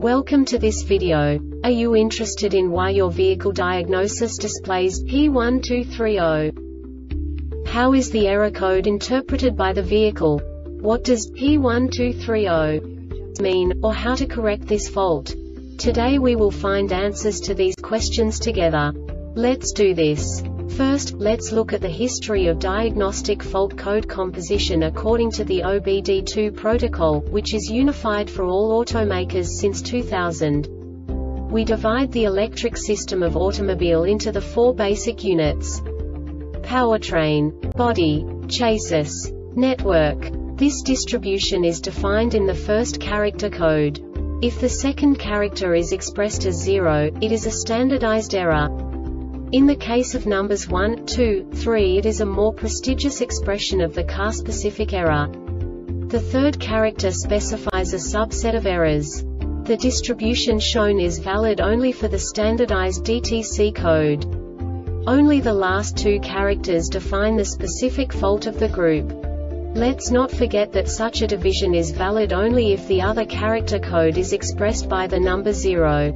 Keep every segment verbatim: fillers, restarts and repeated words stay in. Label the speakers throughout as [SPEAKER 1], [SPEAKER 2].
[SPEAKER 1] Welcome to this video. Are you interested in why your vehicle diagnosis displays P one two three zero? How is the error code interpreted by the vehicle? What does P one two three zero mean, or how to correct this fault? Today we will find answers to these questions together. Let's do this. First, let's look at the history of diagnostic fault code composition according to the O B D two protocol, which is unified for all automakers since two thousand. We divide the electric system of automobile into the four basic units: powertrain, body, chassis, network. This distribution is defined in the first character code. If the second character is expressed as zero, it is a standardized error. In the case of numbers one, two, three, it is a more prestigious expression of the car-specific error. The third character specifies a subset of errors. The distribution shown is valid only for the standardized D T C code. Only the last two characters define the specific fault of the group. Let's not forget that such a division is valid only if the other character code is expressed by the number zero.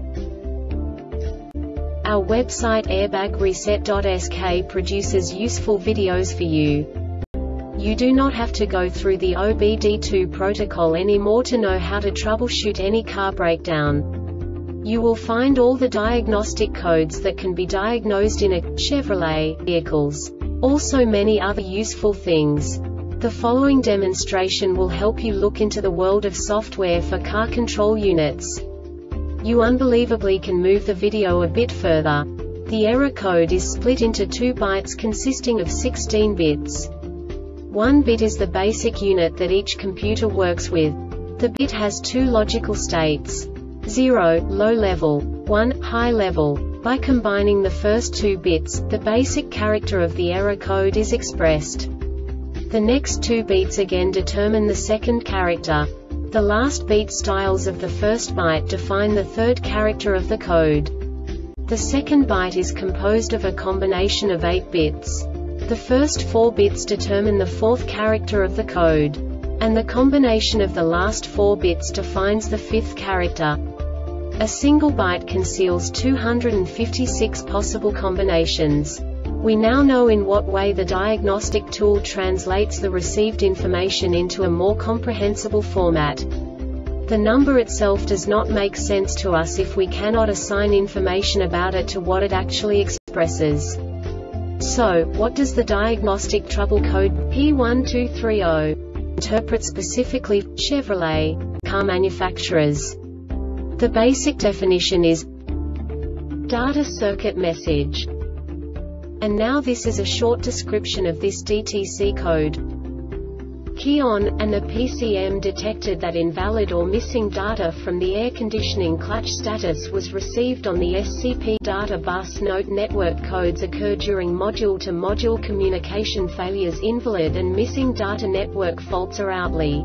[SPEAKER 1] Our website airbag reset dot S K produces useful videos for you. You do not have to go through the O B D two protocol anymore to know how to troubleshoot any car breakdown. You will find all the diagnostic codes that can be diagnosed in a Chevrolet vehicles. Also many other useful things. The following demonstration will help you look into the world of software for car control units. You unbelievably can move the video a bit further. The error code is split into two bytes consisting of sixteen bits. One bit is the basic unit that each computer works with. The bit has two logical states: zero, low level, one, high level. By combining the first two bits, the basic character of the error code is expressed. The next two bits again determine the second character. The last beat styles of the first byte define the third character of the code. The second byte is composed of a combination of eight bits. The first four bits determine the fourth character of the code. And the combination of the last four bits defines the fifth character. A single byte conceals two hundred fifty-six possible combinations. We now know in what way the diagnostic tool translates the received information into a more comprehensible format. The number itself does not make sense to us if we cannot assign information about it to what it actually expresses. So, what does the diagnostic trouble code P one two three zero interpret specifically for Chevrolet car manufacturers? The basic definition is data circuit message. And now this is a short description of this D T C code. Key on, and the P C M detected that invalid or missing data from the air conditioning clutch status was received on the S C P data bus. Note: network codes occur during module-to-module communication failures. Invalid and missing data network faults are outly.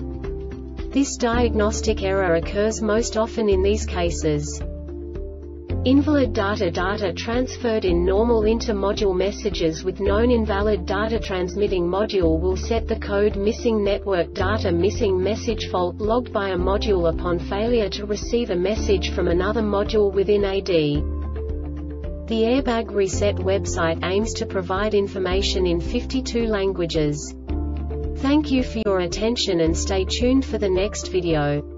[SPEAKER 1] This diagnostic error occurs most often in these cases: invalid data, data transferred in normal inter-module messages with known invalid data. Transmitting module will set the code missing network data. Missing message fault logged by a module upon failure to receive a message from another module within A D. The Airbag Reset website aims to provide information in fifty-two languages. Thank you for your attention and stay tuned for the next video.